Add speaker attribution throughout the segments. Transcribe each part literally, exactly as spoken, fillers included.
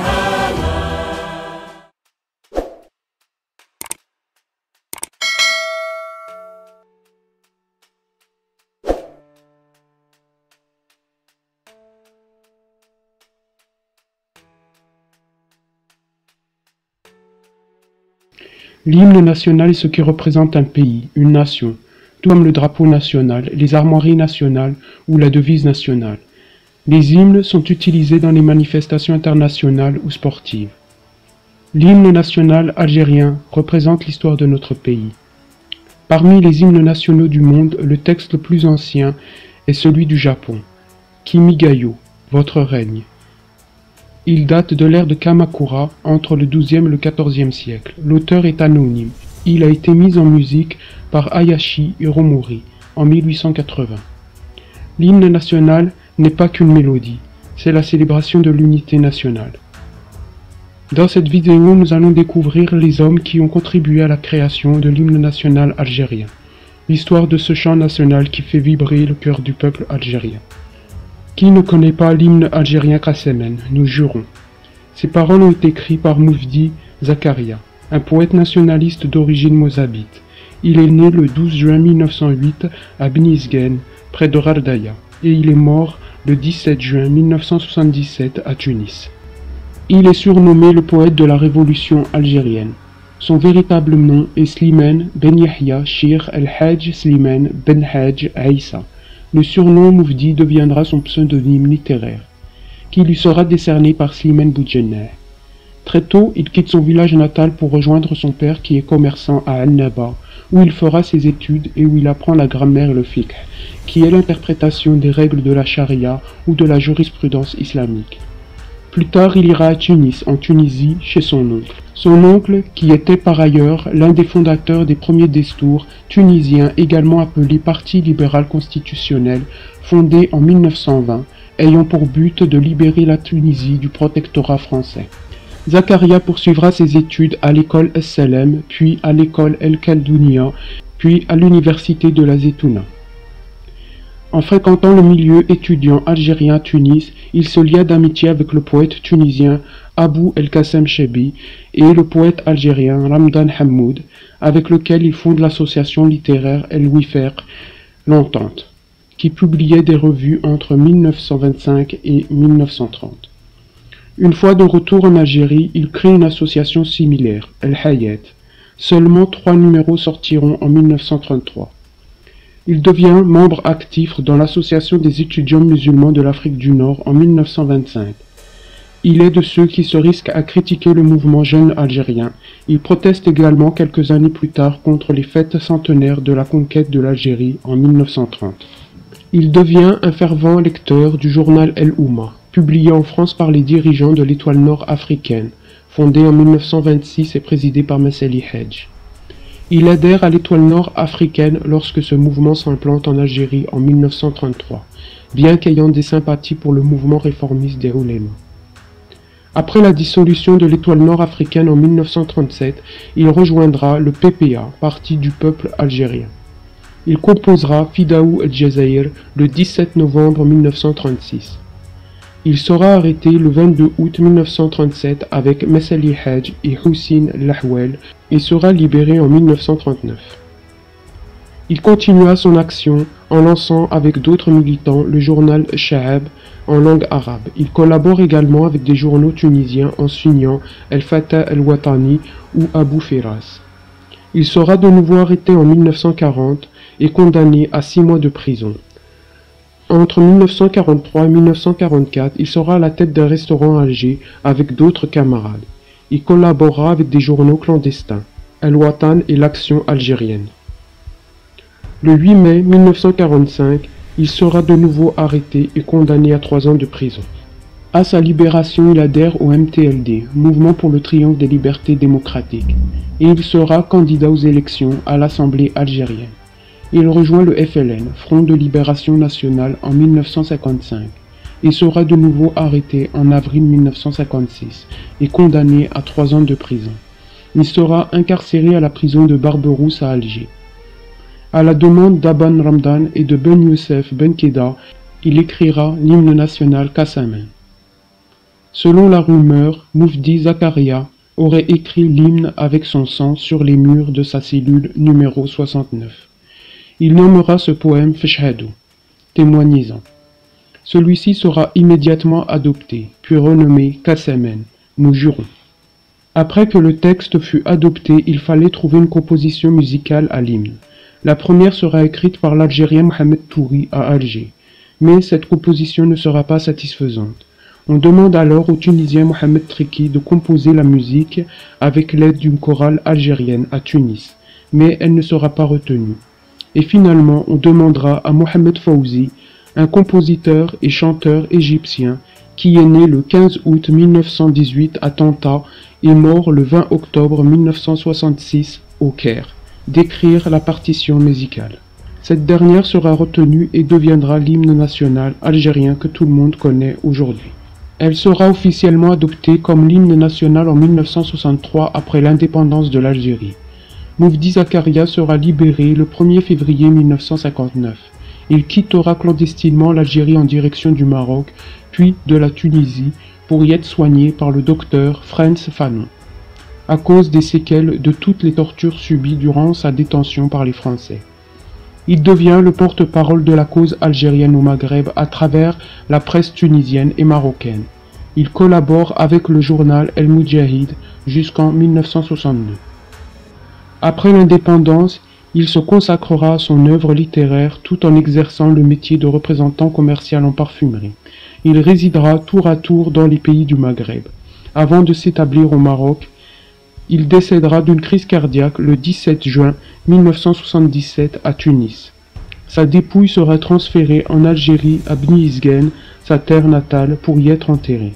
Speaker 1: L'hymne national est ce qui représente un pays, une nation, tout comme le drapeau national, les armoiries nationales ou la devise nationale. Les hymnes sont utilisés dans les manifestations internationales ou sportives. L'hymne national algérien représente l'histoire de notre pays. Parmi les hymnes nationaux du monde, le texte le plus ancien est celui du Japon, Kimigayo, votre règne. Il date de l'ère de Kamakura, entre le douzième et le quatorzième siècle. L'auteur est anonyme. Il a été mis en musique par Hayashi Hiromori en mille huit cent quatre-vingts. L'hymne national n'est pas qu'une mélodie, c'est la célébration de l'unité nationale. Dans cette vidéo, nous allons découvrir les hommes qui ont contribué à la création de l'hymne national algérien, l'histoire de ce chant national qui fait vibrer le cœur du peuple algérien. Qui ne connaît pas l'hymne algérien Kassamen, nous jurons. Ces paroles ont été écrites par Moufdi Zakaria, un poète nationaliste d'origine mozabite. Il est né le douze juin mille neuf cent huit à Bnisgen, près de Rardaya, et il est mort le dix-sept juin mille neuf cent soixante-dix-sept à Tunis. Il est surnommé le poète de la révolution algérienne. Son véritable nom est Slimane Ben Yahya Shir El-Hajj Slimane Ben Hajj Aïssa. Le surnom Moufdi deviendra son pseudonyme littéraire, qui lui sera décerné par Slimane Boujeneh. Très tôt, il quitte son village natal pour rejoindre son père qui est commerçant à Annaba, où il fera ses études et où il apprend la grammaire et le fiqh, qui est l'interprétation des règles de la charia ou de la jurisprudence islamique. Plus tard, il ira à Tunis, en Tunisie, chez son oncle. Son oncle, qui était par ailleurs l'un des fondateurs des premiers destours tunisiens, également appelé Parti libéral constitutionnel, fondé en mille neuf cent vingt, ayant pour but de libérer la Tunisie du protectorat français. Zakaria poursuivra ses études à l'école Es-Salem, puis à l'école El-Khaldounia, puis à l'université de la Zetouna. En fréquentant le milieu étudiant algérien à Tunis, il se lia d'amitié avec le poète tunisien Abou El-Qassem Chebi et le poète algérien Ramdan Hammoud, avec lequel il fonde l'association littéraire El Wifer, l'Entente, qui publiait des revues entre mille neuf cent vingt-cinq et mille neuf cent trente. Une fois de retour en Algérie, il crée une association similaire, El Hayat. Seulement trois numéros sortiront en mille neuf cent trente-trois. Il devient membre actif dans l'Association des étudiants musulmans de l'Afrique du Nord en mille neuf cent vingt-cinq. Il est de ceux qui se risquent à critiquer le mouvement jeune algérien. Il proteste également quelques années plus tard contre les fêtes centenaires de la conquête de l'Algérie en mille neuf cent trente. Il devient un fervent lecteur du journal El Oumma, publié en France par les dirigeants de l'Étoile Nord africaine, fondée en mille neuf cent vingt-six et présidée par Messali Hedj. Il adhère à l'Étoile Nord africaine lorsque ce mouvement s'implante en Algérie en mille neuf cent trente-trois, bien qu'ayant des sympathies pour le mouvement réformiste des oulémas. Après la dissolution de l'Étoile Nord africaine en mille neuf cent trente-sept, il rejoindra le P P A, Parti du peuple algérien. Il composera Fidaou el-Jazaïr le dix-sept novembre mille neuf cent trente-six. Il sera arrêté le vingt-deux août mille neuf cent trente-sept avec Messali Hedj et Houssine Lahouel et sera libéré en mille neuf cent trente-neuf. Il continua son action en lançant avec d'autres militants le journal Shahab en langue arabe. Il collabore également avec des journaux tunisiens en signant El Fatah El Watani ou Abou Firas. Il sera de nouveau arrêté en mille neuf cent quarante et condamné à six mois de prison. Entre mille neuf cent quarante-trois et mille neuf cent quarante-quatre, il sera à la tête d'un restaurant à Alger avec d'autres camarades. Il collabora avec des journaux clandestins, El Watan et l'Action algérienne. Le huit mai mille neuf cent quarante-cinq, il sera de nouveau arrêté et condamné à trois ans de prison. À sa libération, il adhère au M T L D, Mouvement pour le triomphe des libertés démocratiques, et il sera candidat aux élections à l'Assemblée algérienne. Il rejoint le F L N, Front de Libération Nationale, en mille neuf cent cinquante-cinq, et sera de nouveau arrêté en avril mille neuf cent cinquante-six et condamné à trois ans de prison. Il sera incarcéré à la prison de Barberousse à Alger. À la demande d'Aban Ramdan et de Ben Youssef Ben Keda, il écrira l'hymne national Kassamen. Selon la rumeur, Moufdi Zakaria aurait écrit l'hymne avec son sang sur les murs de sa cellule numéro soixante-neuf. Il nommera ce poème Feshhadou, témoignez-en. Celui-ci sera immédiatement adopté, puis renommé Kassamen, nous jurons. Après que le texte fut adopté, il fallait trouver une composition musicale à l'hymne. La première sera écrite par l'Algérien Mohamed Touri à Alger, mais cette composition ne sera pas satisfaisante. On demande alors au Tunisien Mohamed Triki de composer la musique avec l'aide d'une chorale algérienne à Tunis, mais elle ne sera pas retenue. Et finalement, on demandera à Mohamed Fawzi, un compositeur et chanteur égyptien qui est né le quinze août mille neuf cent dix-huit à Tanta et mort le vingt octobre mille neuf cent soixante-six au Caire, d'écrire la partition musicale. Cette dernière sera retenue et deviendra l'hymne national algérien que tout le monde connaît aujourd'hui. Elle sera officiellement adoptée comme l'hymne national en mille neuf cent soixante-trois après l'indépendance de l'Algérie. Moufdi Zakaria sera libéré le premier février mille neuf cent cinquante-neuf. Il quittera clandestinement l'Algérie en direction du Maroc, puis de la Tunisie, pour y être soigné par le docteur Frantz Fanon, à cause des séquelles de toutes les tortures subies durant sa détention par les Français. Il devient le porte-parole de la cause algérienne au Maghreb à travers la presse tunisienne et marocaine. Il collabore avec le journal El Moudjahid jusqu'en mille neuf cent soixante-deux. Après l'indépendance, il se consacrera à son œuvre littéraire tout en exerçant le métier de représentant commercial en parfumerie. Il résidera tour à tour dans les pays du Maghreb. Avant de s'établir au Maroc, il décédera d'une crise cardiaque le dix-sept juin mille neuf cent soixante-dix-sept à Tunis. Sa dépouille sera transférée en Algérie à Bni Isghen, sa terre natale, pour y être enterré.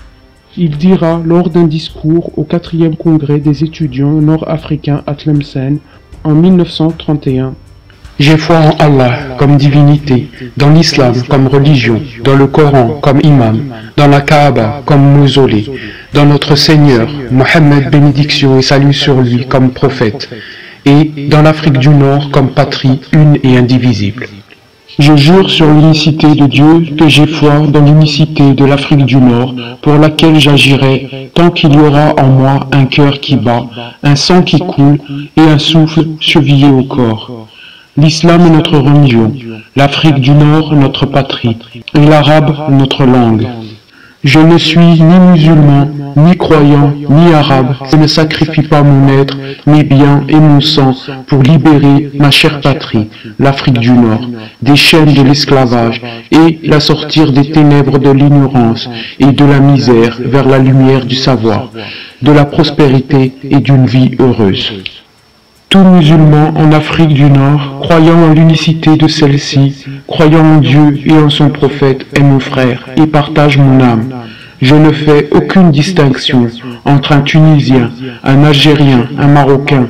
Speaker 1: Il dira lors d'un discours au quatrième congrès des étudiants nord-africains à Tlemcen en mille neuf cent trente et un. J'ai foi en Allah comme divinité, dans l'islam comme religion, dans le Coran comme imam, dans la Kaaba comme mausolée, dans notre Seigneur, Mohammed bénédiction et salut sur lui comme prophète, et dans l'Afrique du Nord comme patrie une et indivisible. Je jure sur l'unicité de Dieu que j'ai foi dans l'unicité de l'Afrique du Nord, pour laquelle j'agirai tant qu'il y aura en moi un cœur qui bat, un sang qui coule et un souffle chevillé au corps. L'islam est notre religion, l'Afrique du Nord notre patrie, et l'arabe notre langue. Je ne suis ni musulman, ni croyant, ni arabe. Je ne sacrifie pas mon être, mes biens et mon sang pour libérer ma chère patrie, l'Afrique du Nord, des chaînes de l'esclavage et la sortir des ténèbres de l'ignorance et de la misère vers la lumière du savoir, de la prospérité et d'une vie heureuse. Tout musulman en Afrique du Nord, croyant en l'unicité de celle-ci, croyant en Dieu et en son prophète, est mon frère et partage mon âme. Je ne fais aucune distinction entre un Tunisien, un Algérien, un Marocain,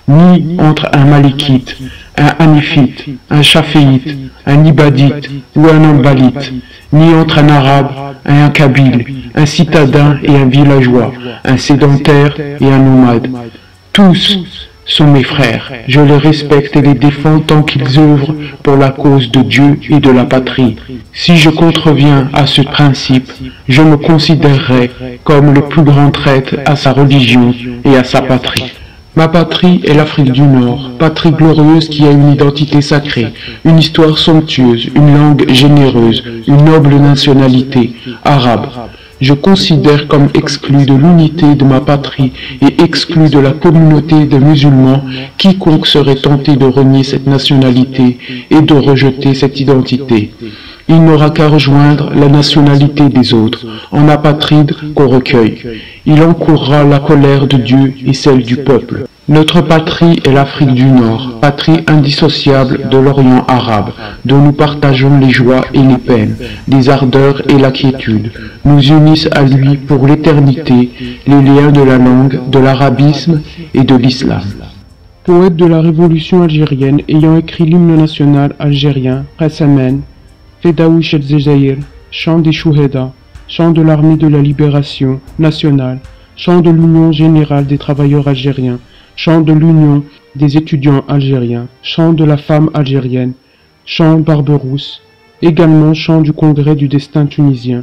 Speaker 1: ni entre un Malikite, un Hanifite, un Chaféite, un Ibadite ou un Ambalite, ni entre un Arabe et un Kabyle, un citadin et un villageois, un sédentaire et un nomade. Tous sont mes frères, je les respecte et les défends tant qu'ils œuvrent pour la cause de Dieu et de la patrie. Si je contreviens à ce principe, je me considérerai comme le plus grand traître à sa religion et à sa patrie. Ma patrie est l'Afrique du Nord, patrie glorieuse qui a une identité sacrée, une histoire somptueuse, une langue généreuse, une noble nationalité, arabe. Je considère comme exclu de l'unité de ma patrie et exclu de la communauté des musulmans quiconque serait tenté de renier cette nationalité et de rejeter cette identité. Il n'aura qu'à rejoindre la nationalité des autres, en apatride qu'on recueille. Il encourra la colère de Dieu et celle du peuple. Notre patrie est l'Afrique du Nord, patrie indissociable de l'Orient arabe, dont nous partageons les joies et les peines, les ardeurs et la quiétude. Nous unissent à lui pour l'éternité les liens de la langue, de l'arabisme et de l'islam. Poète de la révolution algérienne ayant écrit l'hymne national algérien, Kassamen, Fedaouich el-Zezaïr, chant des Chouheda, chant de l'armée de la libération nationale, chant de l'Union générale des travailleurs algériens, chant de l'Union des étudiants algériens, chant de la femme algérienne, chant Barberousse, également chant du Congrès du destin tunisien,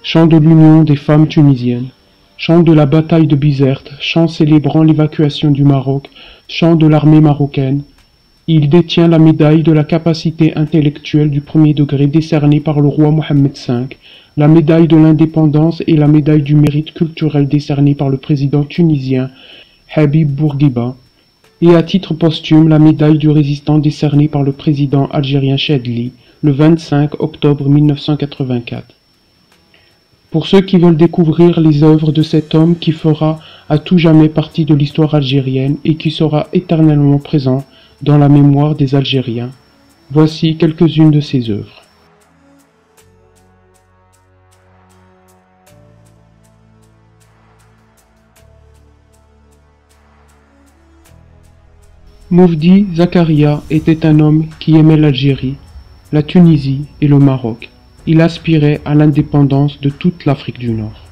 Speaker 1: Chant de l'Union des femmes tunisiennes. Chant de la bataille de Bizerte, chant célébrant l'évacuation du Maroc, chant de l'armée marocaine. Il détient la médaille de la capacité intellectuelle du premier degré décernée par le roi Mohammed cinq, la médaille de l'indépendance et la médaille du mérite culturel décernée par le président tunisien Habib Bourguiba, et à titre posthume la médaille du résistant décernée par le président algérien Chadli le vingt-cinq octobre mille neuf cent quatre-vingt-quatre. Pour ceux qui veulent découvrir les œuvres de cet homme qui fera à tout jamais partie de l'histoire algérienne et qui sera éternellement présent dans la mémoire des Algériens, voici quelques-unes de ses œuvres. Moufdi Zakaria était un homme qui aimait l'Algérie, la Tunisie et le Maroc. Il aspirait à l'indépendance de toute l'Afrique du Nord.